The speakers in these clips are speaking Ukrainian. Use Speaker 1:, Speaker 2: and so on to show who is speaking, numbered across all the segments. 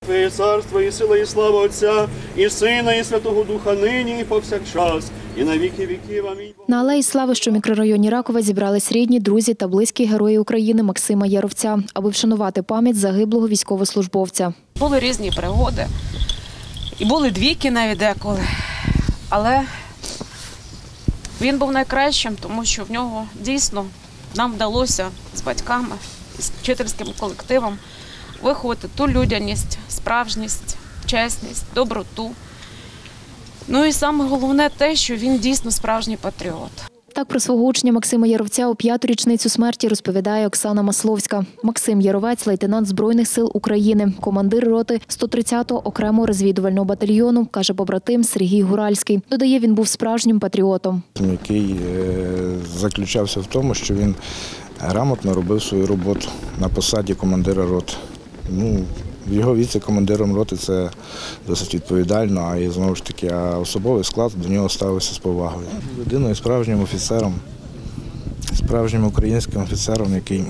Speaker 1: Твоє царство, і сила, і слава Отця, і Сина, і Святого Духа, нині, і повсякчас, і на віки віків. Амінь.
Speaker 2: На Алеї Слави, що в мікрорайоні Ракове, зібрались рідні, друзі та близькі герої України Максима Яровця, аби вшанувати пам'ять загиблого військовослужбовця.
Speaker 3: Були різні пригоди, і були двійки навіть деколи, але він був найкращим, тому що в нього дійсно нам вдалося з батьками, з вчительським колективом виховати ту людяність, справжність, чесність, доброту. Ну і саме головне те, що він дійсно справжній патріот.
Speaker 2: Так про свого учня Максима Яровця у 5-ту річницю смерті розповідає Оксана Масловська. Максим Яровець – лейтенант Збройних сил України, командир роти 130-го окремого розвідувального батальйону, каже побратим Сергій Гуральський. Додає, він був справжнім патріотом.
Speaker 4: Який заключався в тому, що він грамотно робив свою роботу на посаді командира роти. В його віці командиром роти це досить відповідально, а і знову ж таки особовий склад до нього ставився з повагою. Людиною, справжнім офіцером, справжнім українським офіцером, який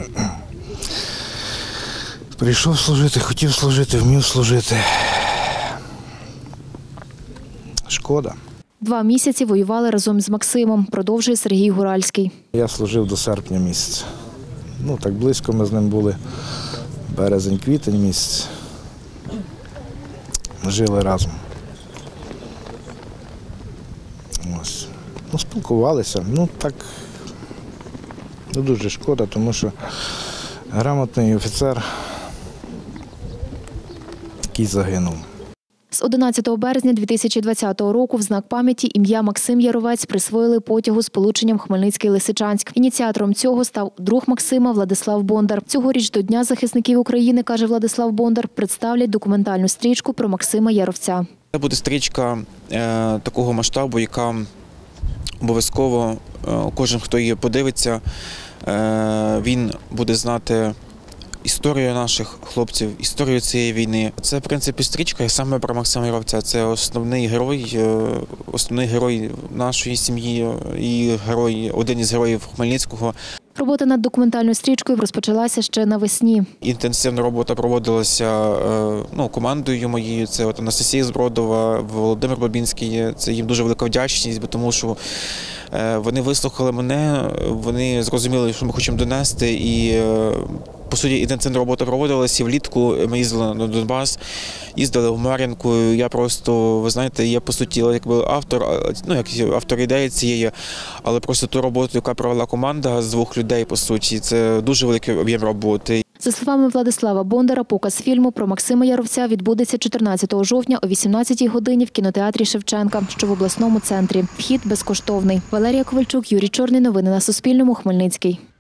Speaker 4: прийшов служити, хотів служити, вмів служити. Шкода.
Speaker 2: 2 місяці воювали разом з Максимом, продовжує Сергій Гуральський.
Speaker 4: Я служив до серпня місяця. Так близько ми з ним були, березень-квітень місяць. Жили разом. Ось. Спілкувалися. Так дуже шкода, тому що грамотний офіцер, який загинув.
Speaker 2: З 11 березня 2020 року в знак пам'яті ім'я Максим Яровець присвоїли потягу з сполученням Хмельницький-Лисичанськ. Ініціатором цього став друг Максима Владислав Бондар. Цьогоріч до Дня захисників України, каже Владислав Бондар, представлять документальну стрічку про Максима Яровця.
Speaker 5: Це буде стрічка такого масштабу, яка обов'язково кожен, хто її подивиться, він буде знати історію наших хлопців, історію цієї війни. Це, в принципі, стрічка саме про Максима Яровця. Це основний герой нашої сім'ї і один із героїв Хмельницького.
Speaker 2: Робота над документальною стрічкою розпочалася ще навесні.
Speaker 5: Інтенсивна робота проводилася командою моєю. Це Анастасія Збродова, Володимир Бабінський. Це їм дуже велика вдячність, тому що вони вислухали мене, вони зрозуміли, що ми хочемо донести. І, по суті, інтенсивна робота проводилася. Влітку ми їздили на Донбас, їздили в Мар'їнку. Я просто, ви знаєте, я, по суті, автор ідеї цієї, але просто ту роботу, яка провела команда з 2 людей, по суті, це дуже великий об'єм роботи.
Speaker 2: За словами Владислава Бондара, показ фільму про Максима Яровця відбудеться 14 жовтня о 18-й годині в кінотеатрі Шевченка, що в обласному центрі. Вхід безкоштовний. Валерія Ковальчук, Юрій Чорний. Новини на Суспільному. Хмельницький.